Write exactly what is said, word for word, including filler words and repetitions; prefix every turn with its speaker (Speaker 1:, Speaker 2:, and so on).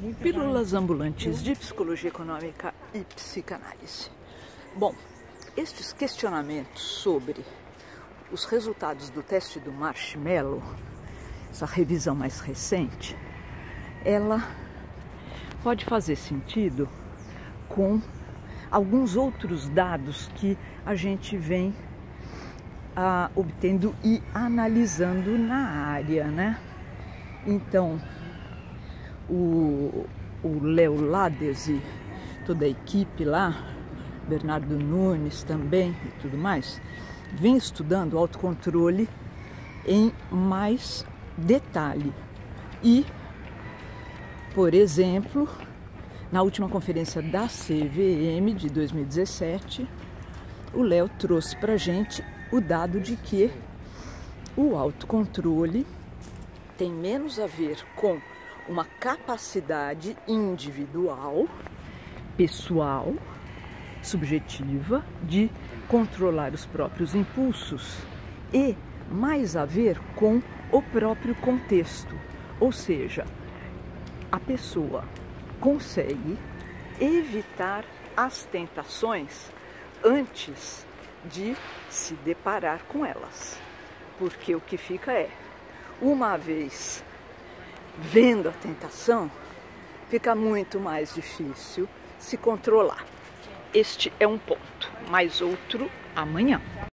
Speaker 1: Pílulas ambulantes de psicologia econômica e psicanálise. Bom, estes questionamentos sobre os resultados do teste do Marshmallow, essa revisão mais recente, ela pode fazer sentido com alguns outros dados que a gente vem ah, obtendo e analisando na área, né? Então, o, o Léo Lades e toda a equipe lá, Bernardo Nunes também e tudo mais, vem estudando autocontrole em mais detalhe. E, por exemplo, na última conferência da C V M de dois mil e dezessete, o Léo trouxe para a gente o dado de que o autocontrole tem menos a ver com uma capacidade individual, pessoal, subjetiva, de controlar os próprios impulsos e mais a ver com o próprio contexto. Ou seja, a pessoa consegue evitar as tentações antes de se deparar com elas. Porque o que fica é, uma vez vendo a tentação, fica muito mais difícil se controlar. Este é um ponto, mais outro amanhã.